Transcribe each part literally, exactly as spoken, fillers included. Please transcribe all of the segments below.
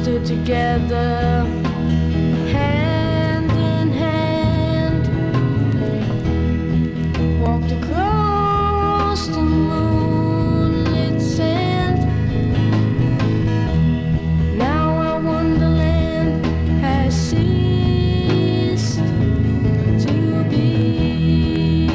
stood together, hand in hand, walked across the moonlit sand. Now our wonderland has ceased to be.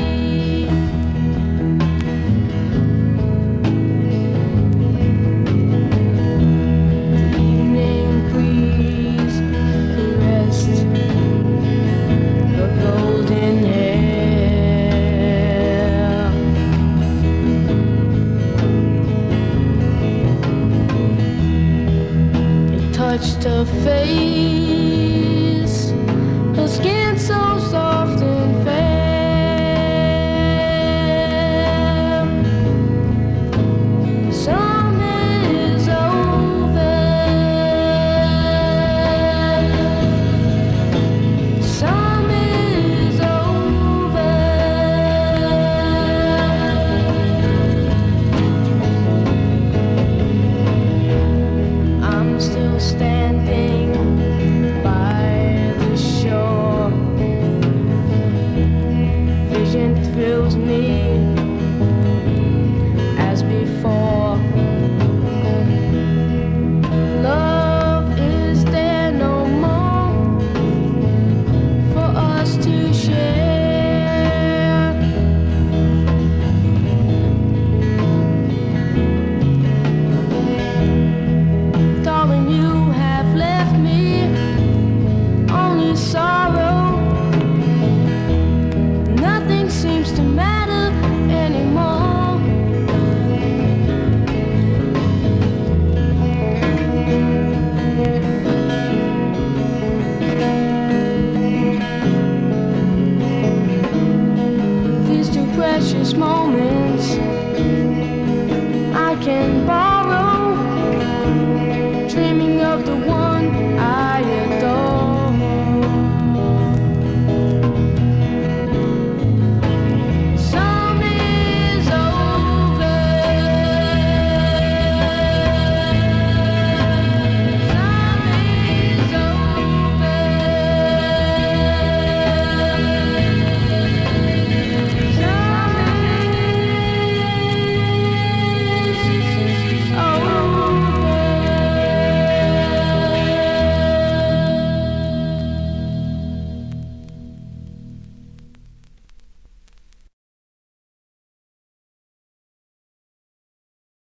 The evening breeze caressed her golden hair. It touched her face, her skin so soft and fair. Summer is over. Summer is over. I'm still standing by the shore. Vision thrills me as before. Love is there no more for us to share. Darling, you have left me only sorrow. Nothing seems to matter anymore. These two precious moments I can borrow, dreaming